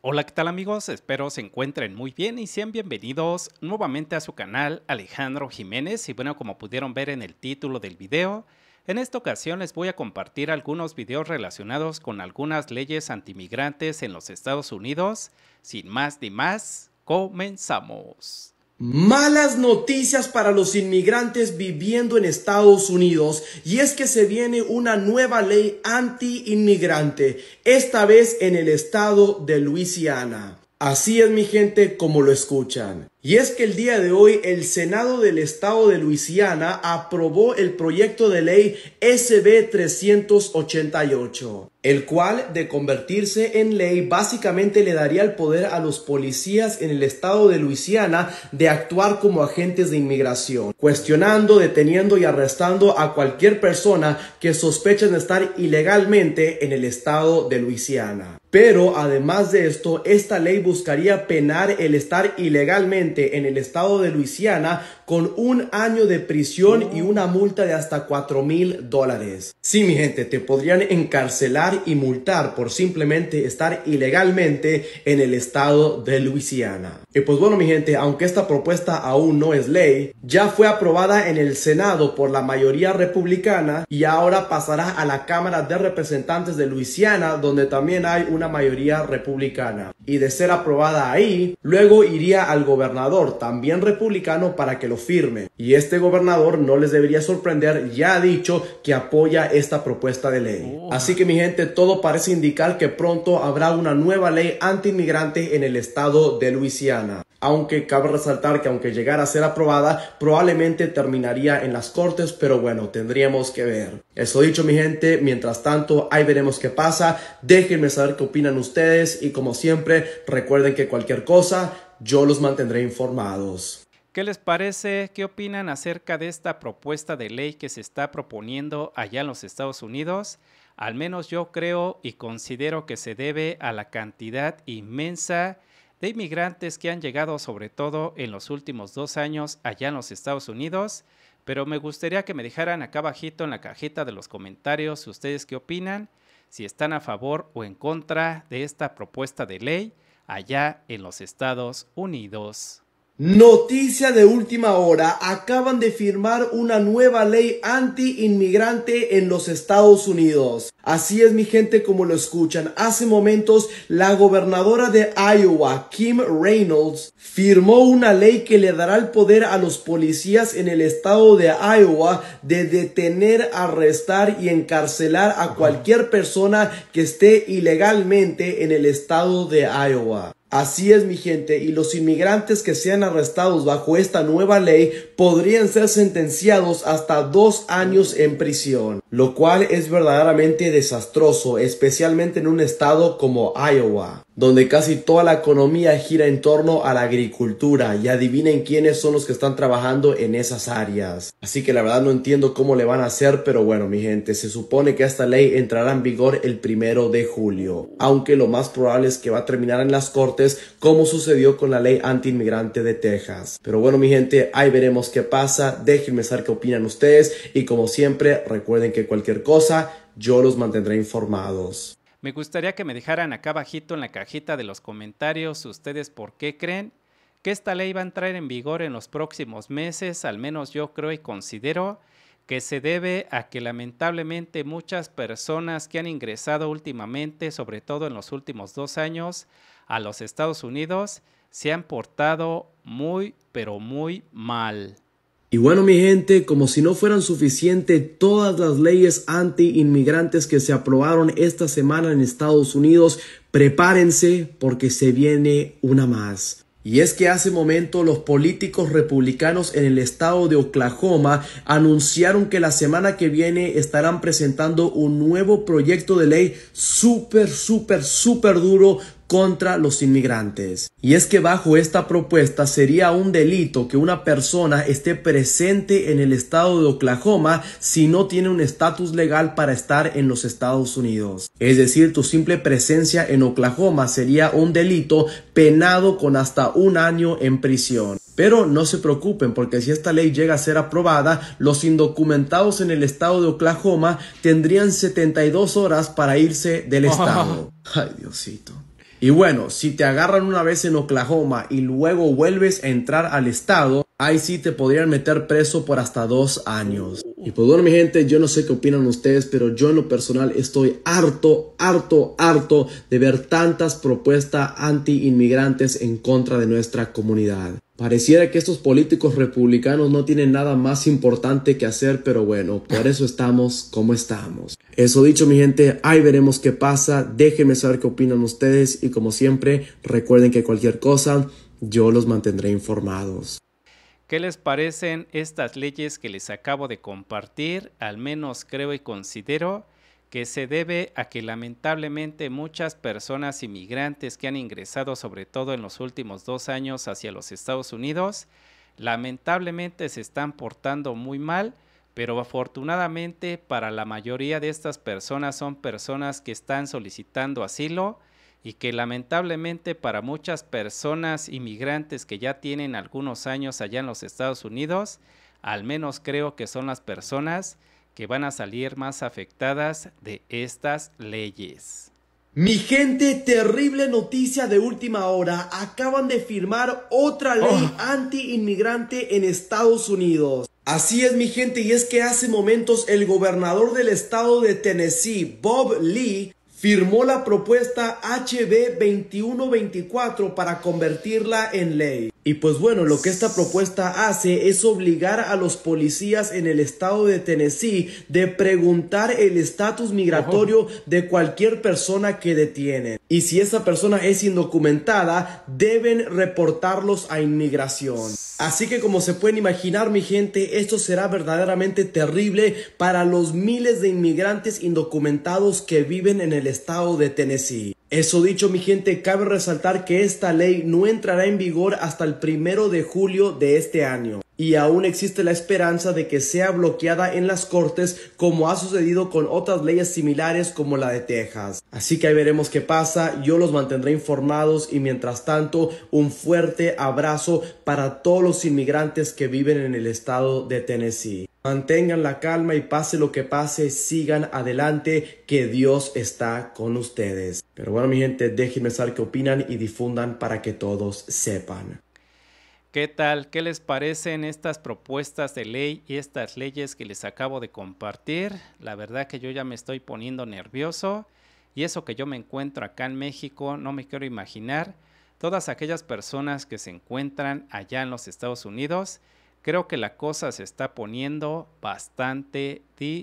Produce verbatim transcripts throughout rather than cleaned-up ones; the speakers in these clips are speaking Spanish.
Hola, ¿qué tal amigos? Espero se encuentren muy bien y sean bienvenidos nuevamente a su canal Alejandro Jiménez. Y bueno, como pudieron ver en el título del video, en esta ocasión les voy a compartir algunos videos relacionados con algunas leyes antimigrantes en los Estados Unidos. Sin más ni más, comenzamos. Malas noticias para los inmigrantes viviendo en Estados Unidos, y es que se viene una nueva ley anti-inmigrante, esta vez en el estado de Luisiana. Así es, mi gente, como lo escuchan. Y es que el día de hoy el Senado del estado de Luisiana aprobó el proyecto de ley S B trescientos ochenta y ocho, el cual, de convertirse en ley, básicamente le daría el poder a los policías en el estado de Luisiana de actuar como agentes de inmigración, cuestionando, deteniendo y arrestando a cualquier persona que sospechen de estar ilegalmente en el estado de Luisiana. Pero además de esto, esta ley buscaría penar el estar ilegalmente en el estado de Luisiana con un año de prisión y una multa de hasta cuatro mil dólares. Sí, mi gente, te podrían encarcelar y multar por simplemente estar ilegalmente en el estado de Luisiana. Y pues bueno, mi gente, aunque esta propuesta aún no es ley, ya fue aprobada en el Senado por la mayoría republicana y ahora pasará a la Cámara de Representantes de Luisiana, donde también hay una mayoría republicana. Y de ser aprobada ahí, luego iría al gobernador, también republicano, para que lo firme. Y este gobernador, no les debería sorprender, ya ha dicho que apoya esta propuesta de ley. Oh. Así que, mi gente, todo parece indicar que pronto habrá una nueva ley anti-inmigrante en el estado de Luisiana. Aunque cabe resaltar que aunque llegara a ser aprobada, probablemente terminaría en las cortes, pero bueno, tendríamos que ver. Eso dicho, mi gente, mientras tanto, ahí veremos qué pasa. Déjenme saber qué opinan ustedes y, como siempre, recuerden que cualquier cosa, yo los mantendré informados. ¿Qué les parece? ¿Qué opinan acerca de esta propuesta de ley que se está proponiendo allá en los Estados Unidos? Al menos yo creo y considero que se debe a la cantidad inmensa de inmigrantes que han llegado, sobre todo en los últimos dos años allá en los Estados Unidos. Pero me gustaría que me dejaran acá abajito en la cajita de los comentarios ustedes qué opinan, si están a favor o en contra de esta propuesta de ley allá en los Estados Unidos. Noticia de última hora, acaban de firmar una nueva ley anti-inmigrante en los Estados Unidos. Así es, mi gente, como lo escuchan. Hace momentos, la gobernadora de Iowa, Kim Reynolds, firmó una ley que le dará el poder a los policías en el estado de Iowa de detener, arrestar y encarcelar a cualquier persona que esté ilegalmente en el estado de Iowa. Así es, mi gente, y los inmigrantes que sean arrestados bajo esta nueva ley podrían ser sentenciados hasta dos años en prisión, lo cual es verdaderamente desastroso, especialmente en un estado como Iowa, donde casi toda la economía gira en torno a la agricultura, y adivinen quiénes son los que están trabajando en esas áreas. Así que la verdad no entiendo cómo le van a hacer, pero bueno, mi gente, se supone que esta ley entrará en vigor el primero de julio, aunque lo más probable es que va a terminar en las cortes, como sucedió con la ley anti-inmigrante de Texas. Pero bueno, mi gente, ahí veremos qué pasa. Déjenme saber qué opinan ustedes y, como siempre, recuerden que cualquier cosa, yo los mantendré informados. Me gustaría que me dejaran acá abajito en la cajita de los comentarios ustedes por qué creen que esta ley va a entrar en vigor en los próximos meses. Al menos yo creo y considero que se debe a que lamentablemente muchas personas que han ingresado últimamente, sobre todo en los últimos dos años, a los Estados Unidos, se han portado muy, pero muy mal. Y bueno, mi gente, como si no fueran suficientes todas las leyes anti-inmigrantes que se aprobaron esta semana en Estados Unidos, prepárense porque se viene una más. Y es que hace momento los políticos republicanos en el estado de Oklahoma anunciaron que la semana que viene estarán presentando un nuevo proyecto de ley súper, súper, súper duro contra los inmigrantes. Y es que bajo esta propuesta sería un delito que una persona esté presente en el estado de Oklahoma si no tiene un estatus legal para estar en los Estados Unidos. Es decir, tu simple presencia en Oklahoma sería un delito penado con hasta un año en prisión. Pero no se preocupen, porque si esta ley llega a ser aprobada, los indocumentados en el estado de Oklahoma tendrían setenta y dos horas para irse del estado. Ay, Diosito. Y bueno, si te agarran una vez en Oklahoma y luego vuelves a entrar al estado, ahí sí te podrían meter preso por hasta dos años. Y pues bueno, mi gente, yo no sé qué opinan ustedes, pero yo en lo personal estoy harto, harto, harto de ver tantas propuestas anti-inmigrantes en contra de nuestra comunidad. Pareciera que estos políticos republicanos no tienen nada más importante que hacer, pero bueno, por eso estamos como estamos. Eso dicho, mi gente, ahí veremos qué pasa. Déjenme saber qué opinan ustedes y como siempre, recuerden que cualquier cosa, yo los mantendré informados. ¿Qué les parecen estas leyes que les acabo de compartir? Al menos creo y considero que se debe a que lamentablemente muchas personas inmigrantes que han ingresado sobre todo en los últimos dos años hacia los Estados Unidos, lamentablemente se están portando muy mal, pero afortunadamente para la mayoría de estas personas son personas que están solicitando asilo y que lamentablemente para muchas personas inmigrantes que ya tienen algunos años allá en los Estados Unidos, al menos creo que son las personas que van a salir más afectadas de estas leyes. Mi gente, terrible noticia de última hora. Acaban de firmar otra ley oh. anti-inmigrante en Estados Unidos. Así es, mi gente, y es que hace momentos el gobernador del estado de Tennessee, Bob Lee, firmó la propuesta H B veintiuno veinticuatro para convertirla en ley. Y pues bueno, lo que esta propuesta hace es obligar a los policías en el estado de Tennessee de preguntar el estatus migratorio uh-huh. de cualquier persona que detienen. Y si esa persona es indocumentada, deben reportarlos a inmigración. Así que como se pueden imaginar, mi gente, esto será verdaderamente terrible para los miles de inmigrantes indocumentados que viven en el estado de Tennessee. Eso dicho, mi gente, cabe resaltar que esta ley no entrará en vigor hasta el primero de julio de este año. Y aún existe la esperanza de que sea bloqueada en las cortes como ha sucedido con otras leyes similares como la de Texas. Así que ahí veremos qué pasa, yo los mantendré informados y mientras tanto un fuerte abrazo para todos los inmigrantes que viven en el estado de Tennessee. Mantengan la calma y pase lo que pase, sigan adelante, que Dios está con ustedes. Pero bueno, mi gente, déjenme saber qué opinan y difundan para que todos sepan. ¿Qué tal? ¿Qué les parecen estas propuestas de ley y estas leyes que les acabo de compartir? La verdad que yo ya me estoy poniendo nervioso y eso que yo me encuentro acá en México, no me quiero imaginar todas aquellas personas que se encuentran allá en los Estados Unidos. Creo que la cosa se está poniendo bastante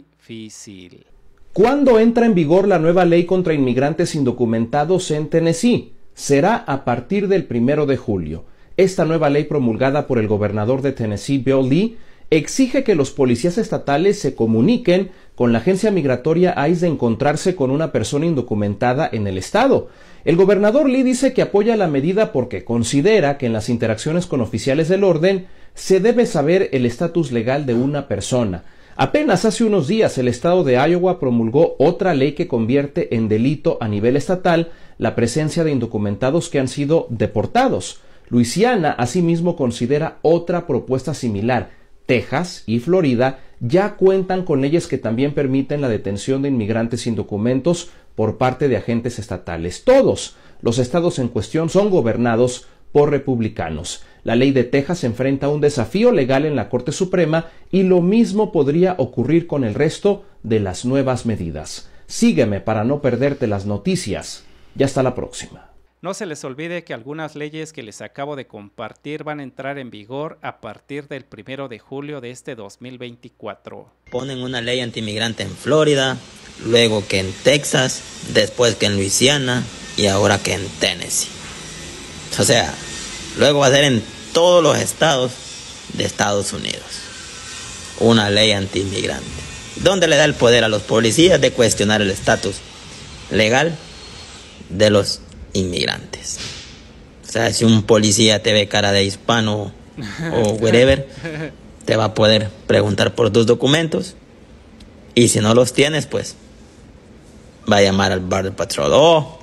difícil. ¿Cuándo entra en vigor la nueva ley contra inmigrantes indocumentados en Tennessee? Será a partir del primero de julio. Esta nueva ley promulgada por el gobernador de Tennessee, Bill Lee, exige que los policías estatales se comuniquen con la agencia migratoria I C E de encontrarse con una persona indocumentada en el estado. El gobernador Lee dice que apoya la medida porque considera que en las interacciones con oficiales del orden se debe saber el estatus legal de una persona. Apenas hace unos días el estado de Iowa promulgó otra ley que convierte en delito a nivel estatal la presencia de indocumentados que han sido deportados. Luisiana asimismo considera otra propuesta similar. Texas y Florida ya cuentan con leyes que también permiten la detención de inmigrantes sin documentos por parte de agentes estatales. Todos los estados en cuestión son gobernados por republicanos. La ley de Texas enfrenta un desafío legal en la Corte Suprema y lo mismo podría ocurrir con el resto de las nuevas medidas. Sígueme para no perderte las noticias. Y hasta la próxima. No se les olvide que algunas leyes que les acabo de compartir van a entrar en vigor a partir del primero de julio de este dos mil veinticuatro. Ponen una ley antimigrante en Florida, luego que en Texas, después que en Luisiana y ahora que en Tennessee. O sea, luego va a ser en todos los estados de Estados Unidos una ley antiinmigrante, donde le da el poder a los policías de cuestionar el estatus legal de los inmigrantes. O sea, si un policía te ve cara de hispano o whatever, te va a poder preguntar por tus documentos y si no los tienes, pues va a llamar al Border Patrol o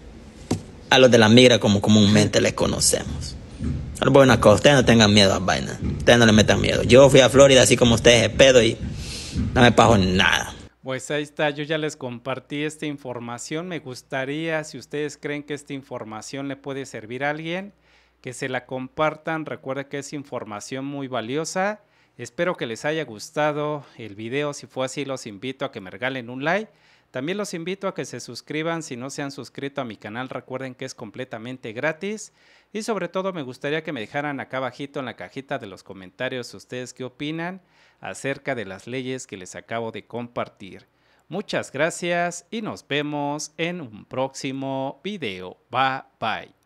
a los de la migra como comúnmente le conocemos. Pero bueno, acá ustedes no tengan miedo a vainas, ustedes no le metan miedo. Yo fui a Florida así como ustedes de pedo y no me pasó nada. Pues ahí está, yo ya les compartí esta información. Me gustaría, si ustedes creen que esta información le puede servir a alguien, que se la compartan. Recuerda que es información muy valiosa. Espero que les haya gustado el video. Si fue así, los invito a que me regalen un like. También los invito a que se suscriban si no se han suscrito a mi canal. Recuerden que es completamente gratis. Y sobre todo me gustaría que me dejaran acá abajito en la cajita de los comentarios ustedes qué opinan acerca de las leyes que les acabo de compartir. Muchas gracias y nos vemos en un próximo video. Bye bye.